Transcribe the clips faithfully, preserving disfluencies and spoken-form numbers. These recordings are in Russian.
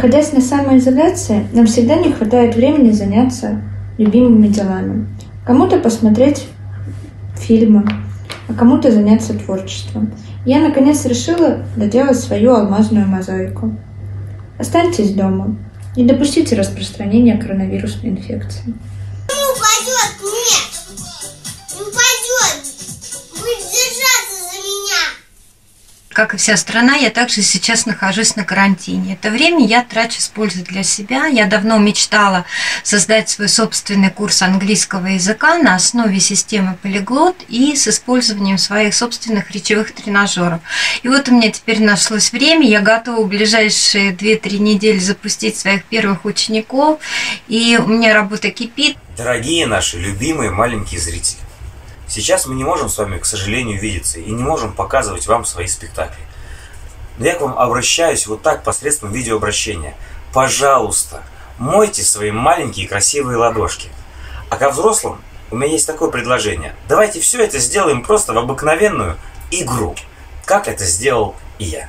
Находясь на самоизоляции, нам всегда не хватает времени заняться любимыми делами. Кому-то посмотреть фильмы, а кому-то заняться творчеством. Я наконец решила доделать свою алмазную мозаику. Останьтесь дома. Не допустите распространения коронавирусной инфекции. Не упадет, нет! Не упадет! Будет держаться за меня! Как и вся страна, я также сейчас нахожусь на карантине. Это время я трачу с пользой для себя. Я давно мечтала создать свой собственный курс английского языка на основе системы Polyglot и с использованием своих собственных речевых тренажеров. И вот у меня теперь нашлось время. Я готова в ближайшие две-три недели запустить своих первых учеников. И у меня работа кипит. Дорогие наши любимые маленькие зрители, сейчас мы не можем с вами, к сожалению, видеться и не можем показывать вам свои спектакли. Но я к вам обращаюсь вот так посредством видеообращения. Пожалуйста, мойте свои маленькие красивые ладошки. А ко взрослым у меня есть такое предложение. Давайте все это сделаем просто в обыкновенную игру, как это сделал и я.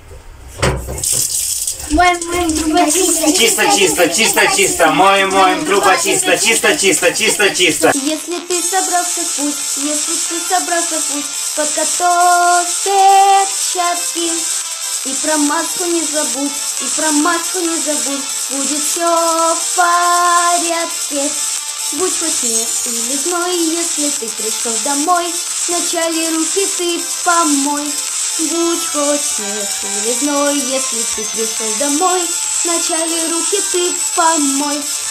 Моем, моем, труба чисто, Чисто, чисто, чисто, чисто, моем, моем, труба чисто, чисто, чисто, чисто, чисто. Если ты собрался в путь, если ты собрался в путь, подготовь перчатки. И про маску не забудь, и про маску не забудь, будет все в порядке. Будь хоть снег или зной, если ты пришел домой, вначале руки ты помой. Будь хоть снег или зной, если ты пришел домой, вначале руки ты помой.